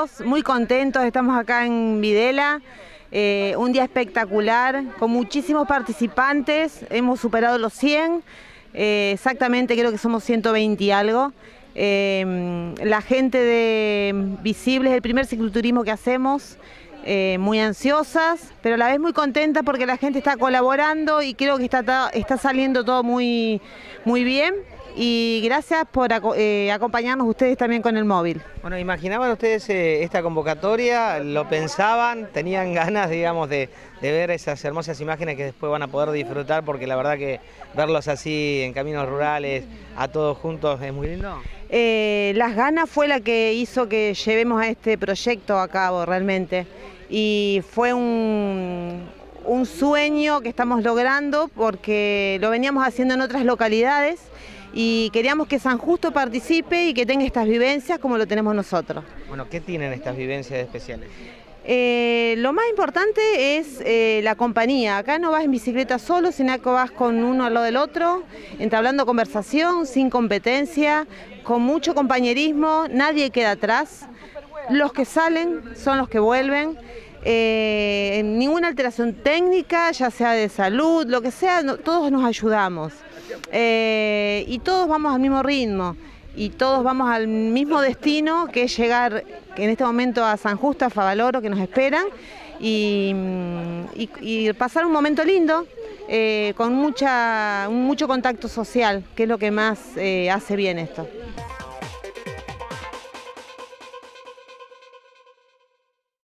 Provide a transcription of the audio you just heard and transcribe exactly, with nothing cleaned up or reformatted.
todos, muy contentos, estamos acá en Videla, eh, un día espectacular, con muchísimos participantes, hemos superado los cien, eh, exactamente creo que somos ciento veinte y algo. Eh, la gente de Visibles, el primer cicloturismo que hacemos, eh, muy ansiosas, pero a la vez muy contentas porque la gente está colaborando y creo que está, está saliendo todo muy, muy bien. Y gracias por eh, acompañarnos ustedes también con el móvil. Bueno, ¿imaginaban ustedes eh, esta convocatoria? ¿Lo pensaban? ¿Tenían ganas, digamos, de, de ver esas hermosas imágenes que después van a poder disfrutar? Porque la verdad que verlos así en caminos rurales, a todos juntos, es muy lindo. Eh, las ganas fue la que hizo que llevemos a este proyecto a cabo realmente. Y fue un, un sueño que estamos logrando porque lo veníamos haciendo en otras localidades. Y queríamos que San Justo participe y que tenga estas vivencias como lo tenemos nosotros. Bueno, ¿qué tienen estas vivencias especiales? Eh, lo más importante es eh, la compañía. Acá no vas en bicicleta solo, sino que vas con uno al lado del otro, entablando conversación, sin competencia, con mucho compañerismo, nadie queda atrás. Los que salen son los que vuelven. Eh, ninguna alteración técnica, ya sea de salud, lo que sea, no, todos nos ayudamos. Eh, y todos vamos al mismo ritmo y todos vamos al mismo destino, que es llegar en este momento a San Justo, a Favaloro, que nos esperan, y, y, y pasar un momento lindo, eh, con mucha, mucho contacto social, que es lo que más eh, hace bien esto.